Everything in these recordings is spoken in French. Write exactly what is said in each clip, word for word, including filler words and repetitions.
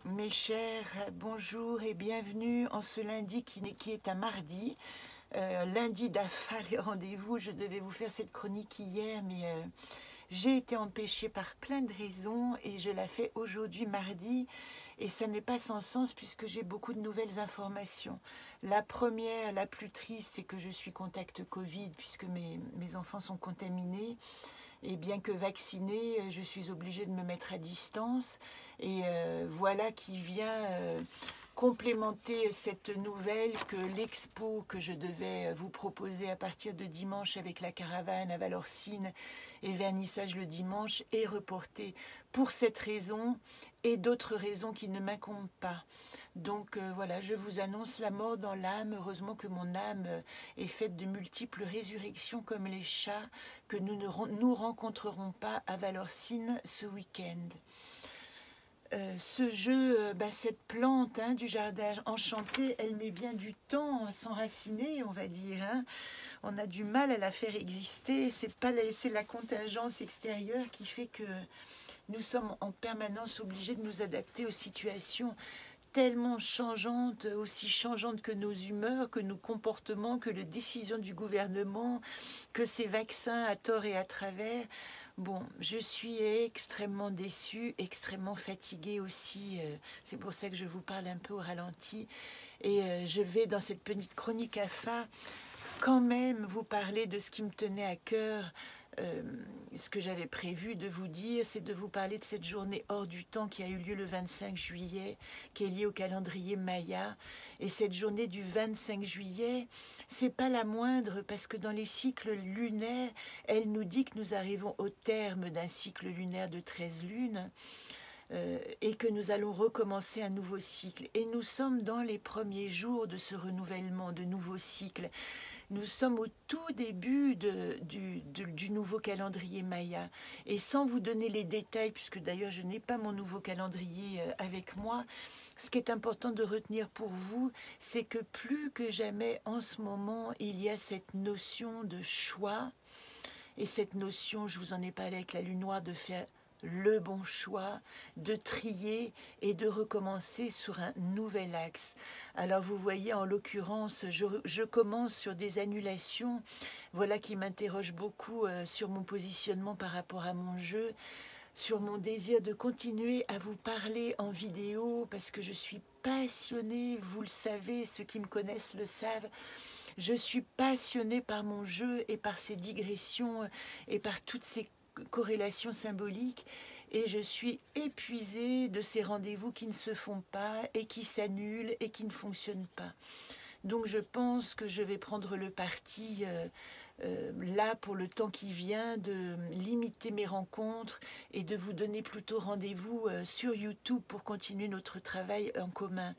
Mes chers, bonjour et bienvenue en ce lundi qui, n'est- qui est un mardi. Euh, lundi d'A F A, les rendez-vous. Je devais vous faire cette chronique hier, mais euh, j'ai été empêchée par plein de raisons et je la fais aujourd'hui mardi. Et ça n'est pas sans sens puisque j'ai beaucoup de nouvelles informations. La première, la plus triste, c'est que je suis contact Covid puisque mes, mes enfants sont contaminés. Et bien que vaccinée, je suis obligée de me mettre à distance. Et euh, voilà qui vient euh, complémenter cette nouvelle que l'expo que je devais vous proposer à partir de dimanche avec la caravane à Valorcine et vernissage le dimanche est reportée pour cette raison et d'autres raisons qui ne m'incombent pas. Donc euh, voilà, je vous annonce la mort dans l'âme. Heureusement que mon âme euh, est faite de multiples résurrections comme les chats que nous ne nous rencontrerons pas à Valorcine ce week-end. Euh, ce jeu, euh, bah, cette plante hein, du jardin enchanté, elle met bien du temps à s'enraciner, on va dire. Hein. On a du mal à la faire exister. C'est pas la, c'est la contingence extérieure qui fait que nous sommes en permanence obligés de nous adapter aux situations tellement changeantes, aussi changeantes que nos humeurs, que nos comportements, que les décisions du gouvernement, que ces vaccins à tort et à travers. Bon, je suis extrêmement déçue, extrêmement fatiguée aussi. euh, C'est pour ça que je vous parle un peu au ralenti. Et euh, je vais, dans cette petite chronique A F A, quand même vous parler de ce qui me tenait à cœur. Euh, ce que j'avais prévu de vous dire, c'est de vous parler de cette journée hors du temps qui a eu lieu le vingt-cinq juillet, qui est liée au calendrier Maya. Et cette journée du vingt-cinq juillet, c'est pas la moindre parce que dans les cycles lunaires, elle nous dit que nous arrivons au terme d'un cycle lunaire de treize lunes. Euh, et que nous allons recommencer un nouveau cycle. Et nous sommes dans les premiers jours de ce renouvellement, de nouveau cycle. Nous sommes au tout début de, du, de, du nouveau calendrier Maya. Et sans vous donner les détails, puisque d'ailleurs je n'ai pas mon nouveau calendrier avec moi, ce qui est important de retenir pour vous, c'est que plus que jamais en ce moment, il y a cette notion de choix. Et cette notion, je vous en ai parlé avec la lune noire, de faire le bon choix, de trier et de recommencer sur un nouvel axe. Alors vous voyez, en l'occurrence, je, je commence sur des annulations, voilà qui m'interroge beaucoup euh, sur mon positionnement par rapport à mon jeu, sur mon désir de continuer à vous parler en vidéo, parce que je suis passionnée, vous le savez, ceux qui me connaissent le savent, je suis passionnée par mon jeu et par ses digressions et par toutes ces corrélations symboliques, et je suis épuisée de ces rendez-vous qui ne se font pas et qui s'annulent et qui ne fonctionnent pas. Donc je pense que je vais prendre le parti euh, euh, là pour le temps qui vient de limiter mes rencontres et de vous donner plutôt rendez-vous euh, sur YouTube pour continuer notre travail en commun.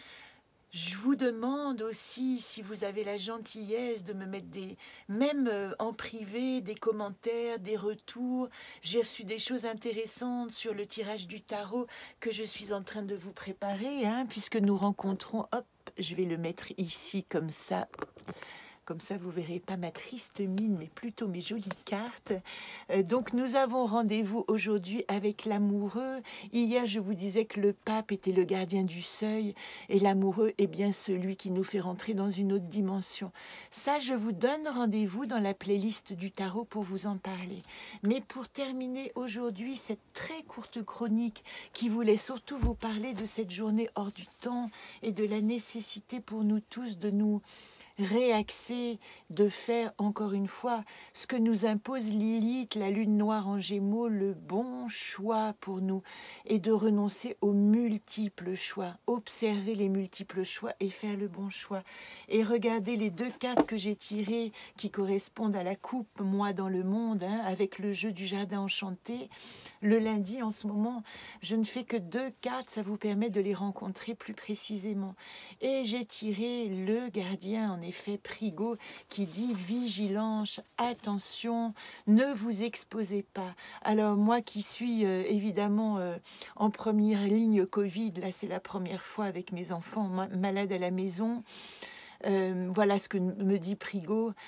Je vous demande aussi, si vous avez la gentillesse de me mettre des, même euh, en privé, des commentaires, des retours. J'ai reçu des choses intéressantes sur le tirage du tarot que je suis en train de vous préparer, hein, puisque nous rencontrons, hop, je vais le mettre ici comme ça. Comme ça, vous ne verrez pas ma triste mine, mais plutôt mes jolies cartes. Euh, donc, nous avons rendez-vous aujourd'hui avec l'amoureux. Hier, je vous disais que le pape était le gardien du seuil et l'amoureux est bien celui qui nous fait rentrer dans une autre dimension. Ça, je vous donne rendez-vous dans la playlist du tarot pour vous en parler. Mais pour terminer aujourd'hui cette très courte chronique qui voulait surtout vous parler de cette journée hors du temps et de la nécessité pour nous tous de nous réaxer, de faire encore une fois ce que nous impose Lilith, la lune noire en Gémeaux, le bon choix pour nous, et de renoncer aux multiples choix, observer les multiples choix et faire le bon choix. Et regardez les deux cartes que j'ai tirées qui correspondent à la coupe moi dans le monde, hein, avec le jeu du jardin enchanté. Le lundi en ce moment, je ne fais que deux cartes, ça vous permet de les rencontrer plus précisément. Et j'ai tiré le gardien, en effet, Prigo, qui dit vigilance, attention, ne vous exposez pas. Alors moi qui suis euh, évidemment euh, en première ligne Covid, là c'est la première fois avec mes enfants ma malades à la maison, euh, voilà ce que me dit Prigo.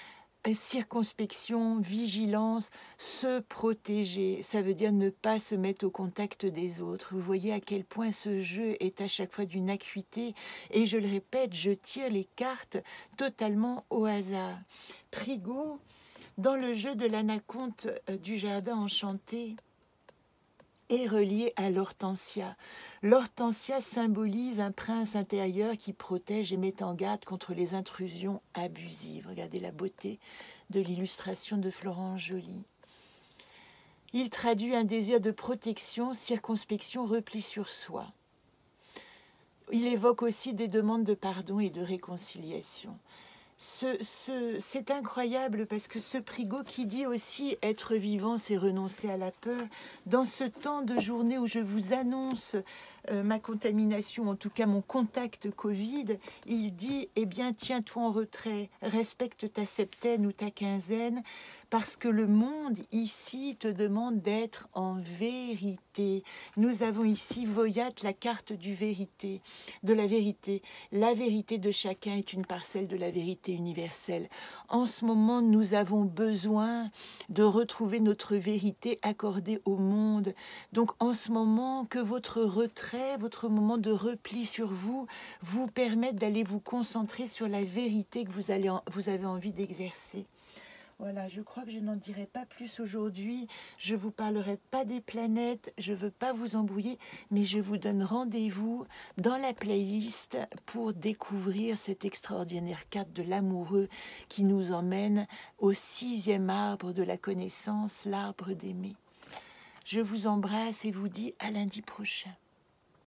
circonspection, vigilance, se protéger. Ça veut dire ne pas se mettre au contact des autres. Vous voyez à quel point ce jeu est à chaque fois d'une acuité. Et je le répète, je tire les cartes totalement au hasard. Prigo, dans le jeu de l'anaconte du jardin enchanté, est relié à l'hortensia. L'hortensia symbolise un prince intérieur qui protège et met en garde contre les intrusions abusives. Regardez la beauté de l'illustration de Florence Joly. Il traduit un désir de protection, circonspection, repli sur soi. Il évoque aussi des demandes de pardon et de réconciliation. Ce, ce, c'est incroyable parce que ce prigo qui dit aussi être vivant, c'est renoncer à la peur. Dans ce temps de journée où je vous annonce euh, ma contamination, en tout cas mon contact Covid, il dit, eh bien, tiens-toi en retrait, respecte ta septaine ou ta quinzaine, parce que le monde ici te demande d'être en vérité. Nous avons ici Voyat, la carte du vérité, de la vérité. La vérité de chacun est une parcelle de la vérité universelle. En ce moment, nous avons besoin de retrouver notre vérité accordée au monde. Donc, en ce moment, que votre retrait, votre moment de repli sur vous, vous permette d'aller vous concentrer sur la vérité que vous, allez en, vous avez envie d'exercer. Voilà, je crois que je n'en dirai pas plus aujourd'hui. Je ne vous parlerai pas des planètes, je ne veux pas vous embrouiller, mais je vous donne rendez-vous dans la playlist pour découvrir cette extraordinaire carte de l'amoureux qui nous emmène au sixième arbre de la connaissance, l'arbre d'aimer. Je vous embrasse et vous dis à lundi prochain.